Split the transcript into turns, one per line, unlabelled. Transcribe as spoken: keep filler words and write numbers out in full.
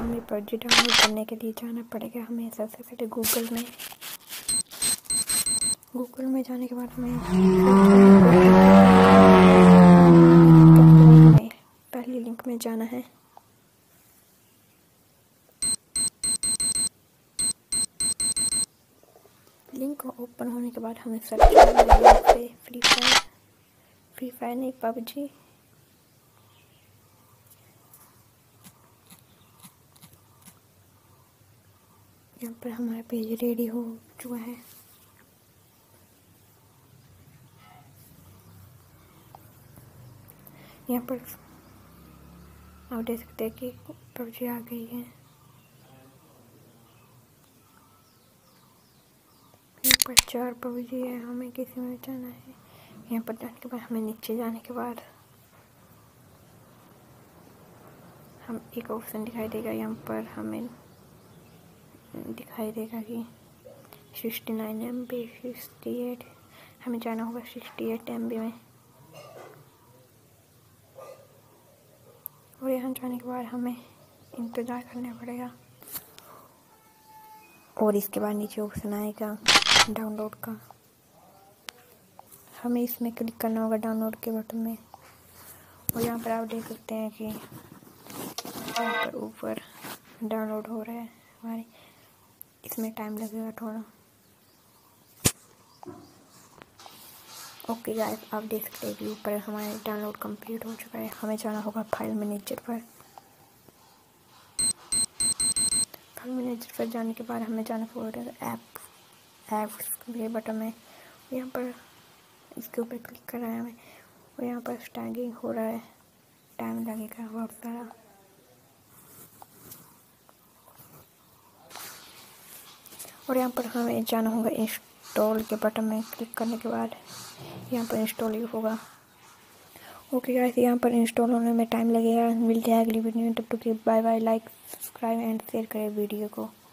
हमें PUBG download करने के लिए जाना पड़ेगा। हमें सबसे पहले गूगल में गूगल में जाने के बाद हमें पहली लिंक में जाना है। लिंक ओपन होने के बाद हमें सर्च करना है पे फ्री फायर फ्री फायर नहीं पबजी। यहाँ पर हमारा पेज रेडी हो चुका है। यहाँ पर आप देख सकते हैं कि पबजी आ गई है। यहाँ पर चार पबजी है, हमें किसी में जाना है। यहाँ पर जाने के बाद हमें नीचे जाने के बाद हम एक ऑप्शन दिखाई देगा। यहाँ पर हमें दिखाई देगा कि sixty nine M B sixty eight हमें जाना होगा सिक्सटी एट एम बी में। और यहाँ जाने के बाद हमें इंतज़ार करना पड़ेगा। और इसके बाद नीचे ऑप्शन आएगा डाउनलोड का, हमें इसमें क्लिक करना होगा डाउनलोड के बटन में। और यहाँ पर आप देख सकते हैं कि यहाँ पर ऊपर डाउनलोड हो रहा है हमारे, इसमें टाइम लगेगा थोड़ा। ओके गाइस, आप देख सकते हैं कि ऊपर हमारे डाउनलोड कंप्लीट हो चुका है। हमें जाना होगा फाइल मैनेजर पर। फाइल मैनेजर पर जाने के बाद हमें जाना होगा ऐप ऐप्स के बटन में। यहाँ पर इसके ऊपर क्लिक करना है हमें। और यहाँ पर स्टैगिंग हो रहा है, टाइम लगेगा बहुत सारा। और यहाँ पर हमें जाना होगा इंस्टॉल के बटन में। क्लिक करने के बाद यहाँ पर इंस्टॉल ही होगा। ओके गाइस, यहाँ पर इंस्टॉल होने में टाइम लगेगा। मिलते हैं अगली वीडियो में, तब तक के bye bye. Like subscribe and share करें वीडियो को।